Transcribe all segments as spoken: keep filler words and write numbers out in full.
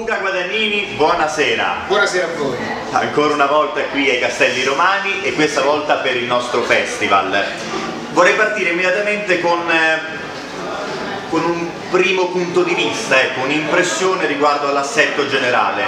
Luca Guadagnini, buonasera. Buonasera a voi. Ancora una volta qui ai Castelli Romani e questa volta per il nostro festival. Vorrei partire immediatamente con, eh, con un primo punto di vista, ecco, un'impressione riguardo all'assetto generale.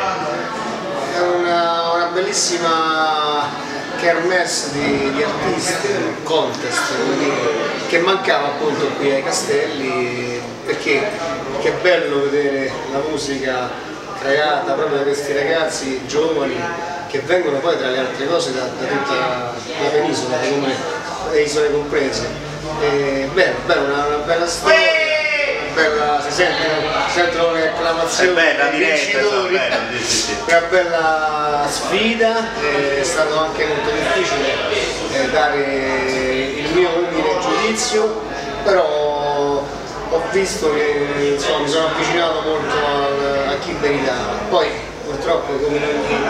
È una, una bellissima kermesse di, di artisti, un contest che mancava appunto qui ai Castelli, perché, perché è bello vedere la musica creata proprio da questi ragazzi giovani che vengono poi tra le altre cose da, da tutta la penisola, come le isole comprese. E, beh, beh, una, una bella storia, una bella, si sentono, si sentono le acclamazioni dei vincitori, una bella sfida, è stato anche molto difficile eh, dare il mio umile giudizio, però ho visto che insomma, mi sono avvicinato molto a, a chi meritava. Poi purtroppo come in ogni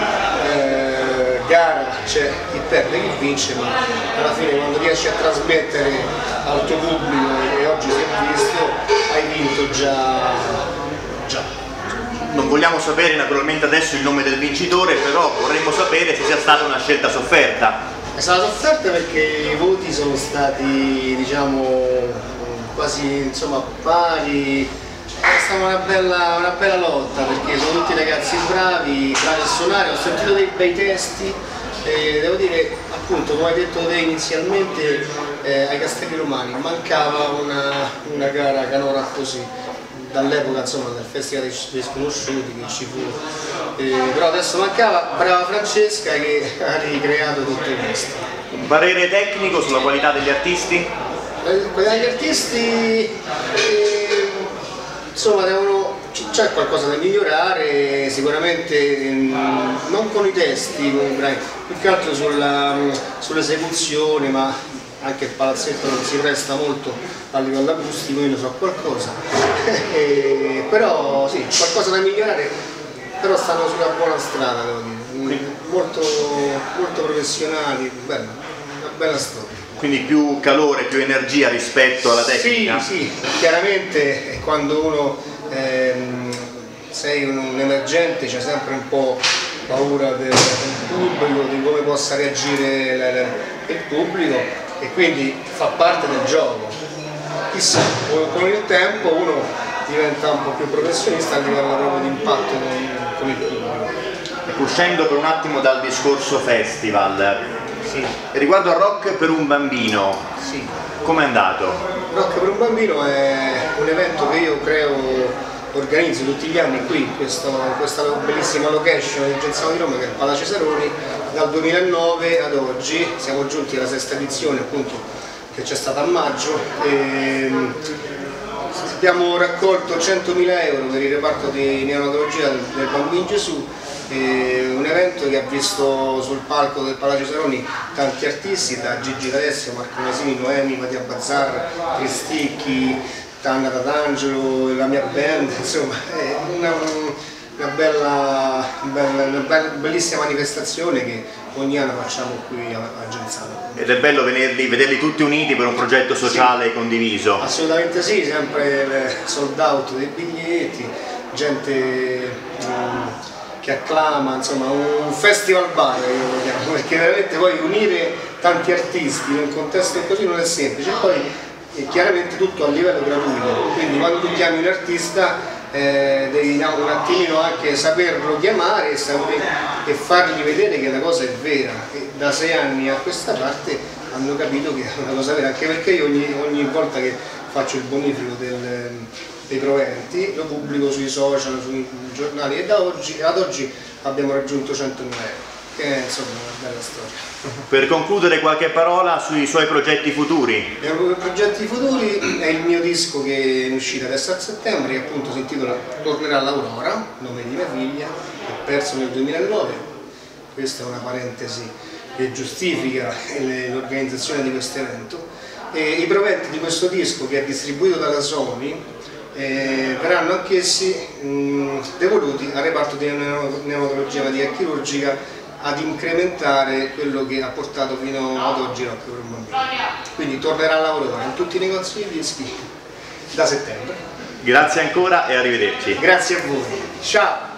eh, gara c'è chi perde e chi vince, ma alla fine quando riesci a trasmettere al tuo pubblico, e oggi si è visto, hai vinto già. già. Non vogliamo sapere naturalmente adesso il nome del vincitore, però vorremmo sapere se sia stata una scelta sofferta. È stata sofferta perché i voti sono stati, diciamo, quasi insomma pari. È stata una bella, una bella lotta perché sono tutti ragazzi bravi, bravi a suonare, ho sentito dei bei testi e devo dire appunto come hai detto te inizialmente eh, ai Castelli Romani mancava una, una gara canora così, dall'epoca insomma del Festival dei Sconosciuti che ci fu, eh, però adesso mancava, brava Francesca che ha ricreato tutto questo. Un parere tecnico sulla qualità degli artisti? Quella degli artisti eh, insomma devono, c'è qualcosa da migliorare sicuramente, mh, non con i testi, con i brani, più che altro sull'esecuzione, ma anche il palazzetto non si presta molto a livello acustico, io ne so qualcosa, e, però sì, qualcosa da migliorare, però stanno sulla buona strada, devo dire, molto, molto professionali, bella, una bella storia. Quindi più calore, più energia rispetto alla tecnica? Sì, sì, chiaramente quando uno ehm, sei un, un emergente c'è sempre un po' paura del, del pubblico, di come possa reagire la, la, il pubblico e quindi fa parte del gioco. Chissà, con il tempo uno diventa un po' più professionista a livello proprio di impatto con, con il pubblico. Ecco, uscendo per un attimo dal discorso festival, sì. Riguardo a Rock per un bambino, sì. Com'è andato? Rock per un bambino è un evento che io creo, organizzo tutti gli anni qui, in questa, questa bellissima location del Genzano di Roma che è il Pala Cesaroni, dal duemilanove ad oggi, siamo giunti alla sesta edizione appunto che c'è stata a maggio. E abbiamo raccolto centomila euro per il reparto di neonatologia del, del Bambino Gesù. Eh, un evento che ha visto sul palco del Palazzo Cesaroni tanti artisti, da Gigi D'Alessio, Marco Nasini, Noemi, Mattia Bazzar, Cristicchi, Tanna Tatangelo, la mia band, insomma è una, una, bella, bella, una bella, bellissima manifestazione che ogni anno facciamo qui a, a Genzano. Ed è bello vederli, vederli tutti uniti per un progetto sociale sì, condiviso. Assolutamente sì, sempre sold out dei biglietti, gente um, che acclama, insomma un festival bar io lo chiamo, perché veramente poi unire tanti artisti in un contesto così non è semplice, e poi è chiaramente tutto a livello gratuito, quindi quando tu chiami un artista eh, devi un attimino anche saperlo chiamare e, saper, e fargli vedere che la cosa è vera, e da sei anni a questa parte hanno capito che è una cosa vera, anche perché io ogni, ogni volta che faccio il bonifico del dei proventi, lo pubblico sui social, sui giornali e da oggi, ad oggi abbiamo raggiunto centomila euro, che è insomma una bella storia. Per concludere qualche parola sui suoi progetti futuri. I miei progetti futuri è il mio disco che è in uscita adesso a settembre, che appunto si intitola Tornerà l'Aurora, nome di mia figlia, è perso nel duemilanove, questa è una parentesi che giustifica l'organizzazione di questo evento. E i proventi di questo disco, che è distribuito dalla Sony, Eh, verranno anch'essi devoluti al reparto di neonatologia medica chirurgica ad incrementare quello che ha portato fino ad oggi Rock per un bambino. Quindi tornerà a lavorare in tutti i negozi di dischi da settembre. Grazie ancora e arrivederci. Grazie a voi. Ciao!